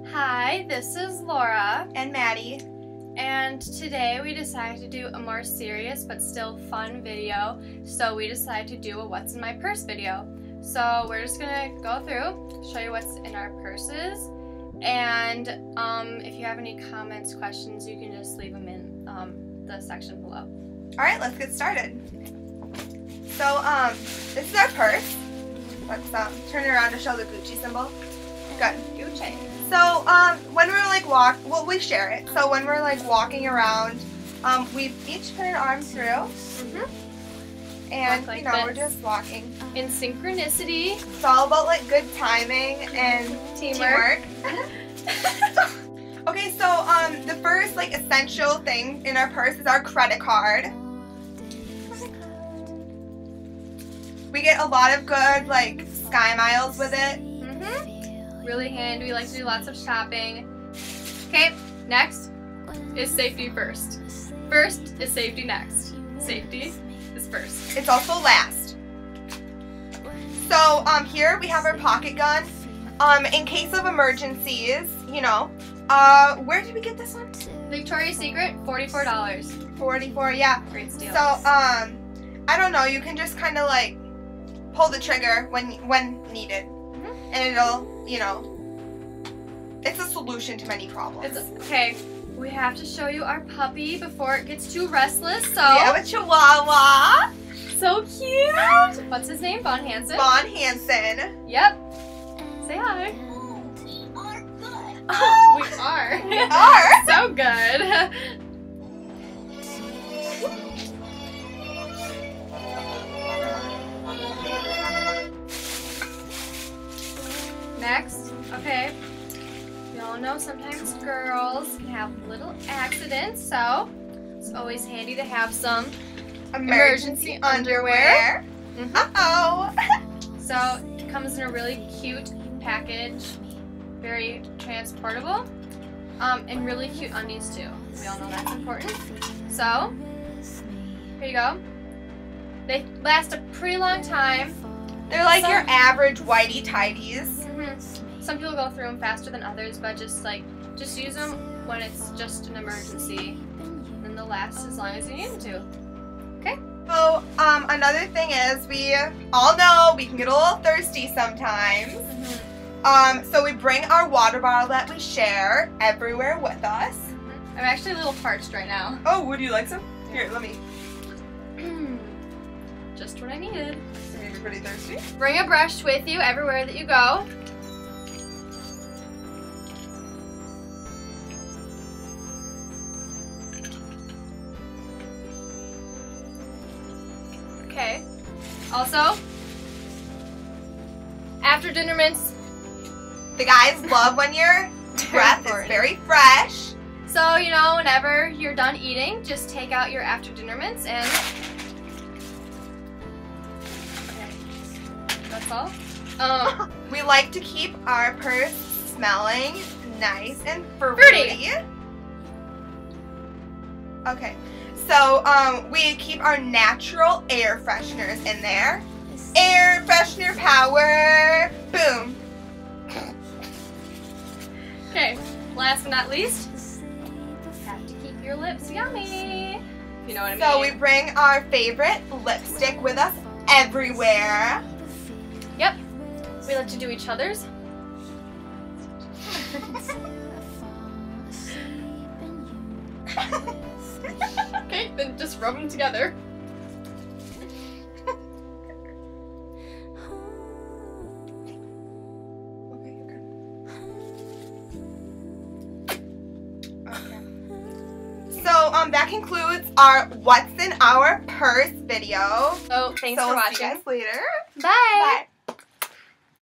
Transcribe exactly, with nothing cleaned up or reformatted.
Hi, this is Laura and Maddie, and today we decided to do a more serious but still fun video, so we decided to do a what's in my purse video. So we're just gonna go through, show you what's in our purses, and um, if you have any comments, questions, you can just leave them in um, the section below. Alright, let's get started. So, um, this is our purse. Let's um, turn it around to show the Gucci symbol. Good. Gucci. So, um, when we're like walk, well, we share it. So when we're like walking around, um, we each put an arm through, Mm-hmm. and like you know this. we're just walking. In synchronicity. It's all about like good timing and Teamwork. teamwork. Okay, so um, the first like essential thing in our purse is our credit card. We get a lot of good like Sky Miles with it. Mm-hmm. Really handy. We like to do lots of shopping. Okay, next is safety first. First is safety next. Safety is first. It's also last. So um, here we have our pocket gun. Um, in case of emergencies, you know. Uh, where did we get this one? Victoria's Secret, forty-four dollars. forty-four, yeah. Great steal. So um, I don't know. You can just kind of like pull the trigger when when needed, Mm-hmm. and it'll, you know, it's a solution to many problems. It's okay. We have to show you our puppy before it gets too restless. So We have a Chihuahua, so cute. What's his name? Von Hansen. Von Hansen. Yep. Say hi. Oh, We are. we are. So good. Next, okay. We all know sometimes girls can have little accidents, so it's always handy to have some Emergency, Emergency underwear. Mhm. Uh oh. So it comes in a really cute package, very transportable, um, and really cute undies too. We all know that's important. So here you go. They last a pretty long time. They're like Some- your average whitey tidies. Mhm. Some people go through them faster than others, but just like just use them when it's just an emergency, and they'll last as long as you need them to. Okay. So um, another thing is we all know we can get a little thirsty sometimes. Mm-hmm. Um, so we bring our water bottle that we share everywhere with us. I'm actually a little parched right now. Oh, would you like some? Here, let me. Just what I needed. You made me pretty thirsty. Bring a brush with you everywhere that you go. Okay. Also, after dinner mints. The guys love when your breath is important. very fresh. So, you know, whenever you're done eating, just take out your after dinner mints and okay. That's all. Um, We like to keep our purse smelling nice and fruity. Fruity. Okay, so um, we keep our natural air fresheners in there. Air freshener power. Boom. okay. Last but not least, have to keep your lips yummy. If you know what I mean. So we bring our favorite lipstick with us everywhere. Yep. We like to do each other's. Okay, then just rub them together. Okay, you're good. Okay. So um, that concludes our What's in Our Purse video. So thanks so for we'll watching. see you guys later. Bye. Bye.